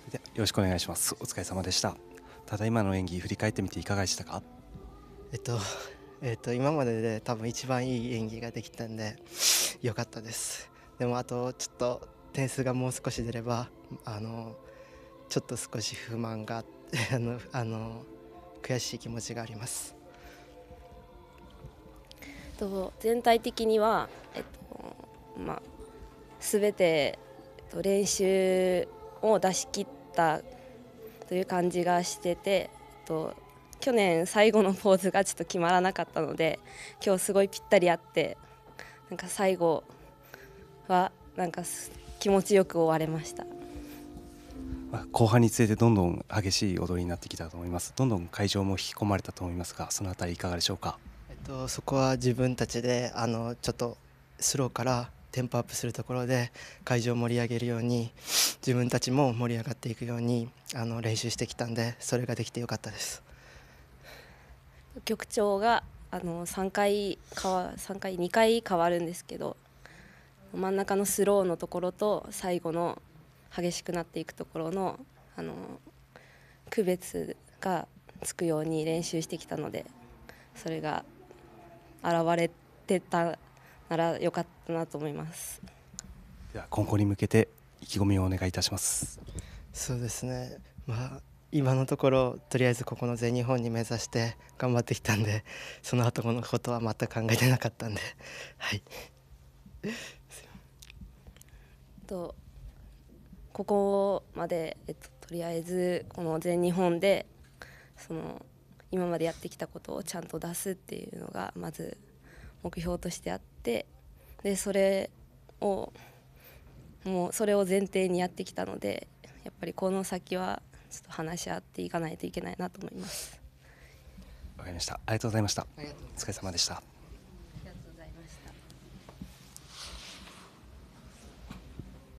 でよろしくお願いします。お疲れ様でした。ただいまの演技振り返ってみていかがでしたか？ えっと、今までで多分一番いい演技ができたんで良かったです。でもあとちょっと点数がもう少し出ればちょっと少し不満が悔しい気持ちがあります。 全体的には、全て、練習を出し切ったという感じがしてて、去年最後のポーズがちょっと決まらなかったので今日すごいぴったり合ってなんか最後はなんか気持ちよく終われました。 後半につれてどんどん激しい踊りになってきたと思います。どんどん会場も引き込まれたと思いますが、そのあたりいかがでしょうか？ そこは自分たちでちょっとスローからテンポアップするところで会場を盛り上げるように自分たちも盛り上がっていくように練習してきたんで、それができてよかったです。 曲調が3回2回変わるんですけど、真ん中のスローのところと最後の激しくなっていくところの区別がつくように練習してきたので、それが現れてたなら良かったなと思います。 では今後に向けて意気込みをお願いいたします。 そうですね、今のところとりあえずここの全日本に目指して頑張ってきたんで、その後のことは全く考えてなかったんではいここまで、とりあえずこの全日本で今までやってきたことをちゃんと出すっていうのがまず目標としてあって、でそれを前提にやってきたので、やっぱりこの先はちょっと話し合っていかないといけないなと思います。 わかりました。ありがとうございました。お疲れ様でした。